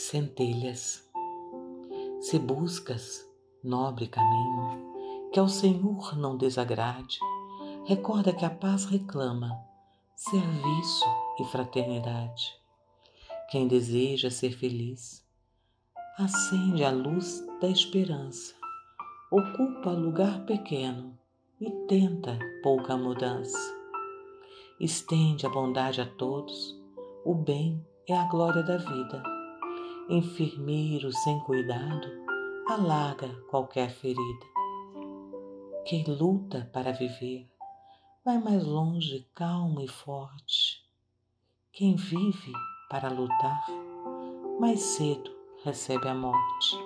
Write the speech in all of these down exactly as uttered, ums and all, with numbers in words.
Centelhas. Se buscas nobre caminho, que ao Senhor não desagrade, recorda que a paz reclama serviço e fraternidade. Quem deseja ser feliz, acende a luz da esperança, ocupa lugar pequeno e tenta pouca mudança. Estende a bondade a todos, o bem é a glória da vida. Enfermeiro sem cuidado, alarga qualquer ferida. Quem luta para viver, vai mais longe calmo e forte. Quem vive para lutar, mais cedo recebe a morte.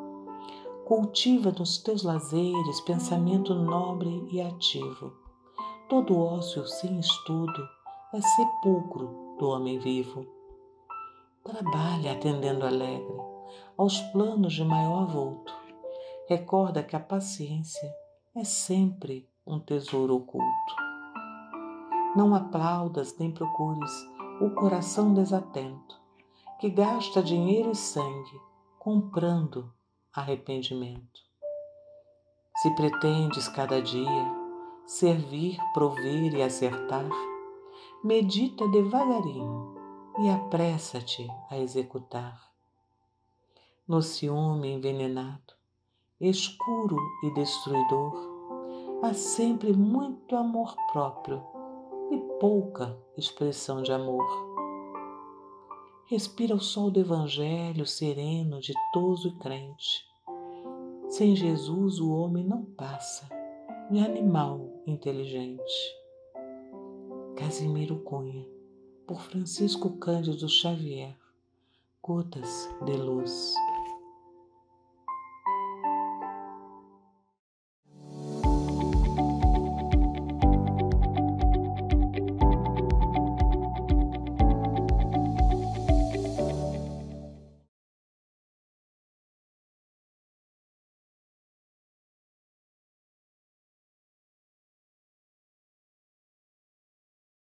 Cultiva nos teus lazeres pensamento nobre e ativo. Todo ócio sem estudo é sepulcro do homem vivo. Trabalha atendendo alegre aos planos de maior vulto. Recorda que a paciência é sempre um tesouro oculto. Não aplaudas nem procures o coração desatento, que gasta dinheiro e sangue comprando arrependimento. Se pretendes cada dia servir, prover e acertar, medita devagarinho e apressa-te a executar. No ciúme envenenado, escuro e destruidor, há sempre muito amor próprio e pouca expressão de amor. Respira o sol do Evangelho sereno, ditoso e crente. Sem Jesus o homem não passa de animal inteligente. Casimiro Cunha, por Francisco Cândido Xavier. Gotas de Luz.